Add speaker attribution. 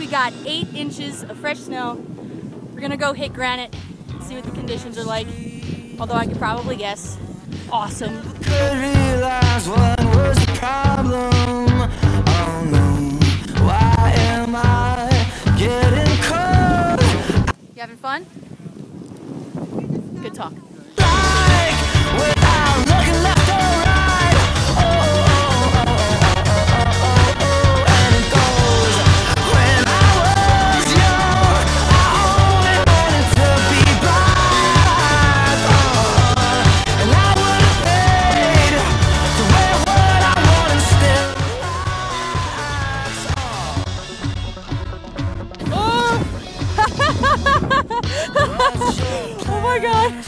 Speaker 1: got 8 inches of fresh snow. We're gonna go hit granite, see what the conditions are like. Although I could probably guess. Awesome.
Speaker 2: Could realize what was the problem. Oh no, why am I getting cold?
Speaker 1: You having fun? Good talk.
Speaker 2: Like, without looking left or right. Oh, and it goes. When I was young, I only wanted to be blind. And I would have paid to wear what I want and still
Speaker 1: Oh! Oh my God!